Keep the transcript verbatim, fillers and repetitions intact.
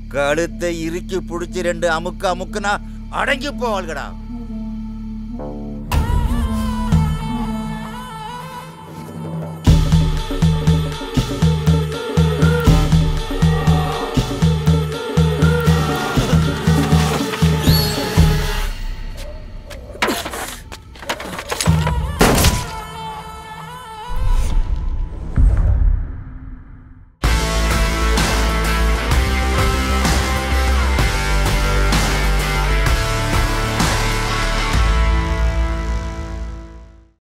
கழுத்தை இறுக்கி பிடிச்சி ரெண்டு அமுக்கு அமுக்குனா அடங்கி போவாள்கடா.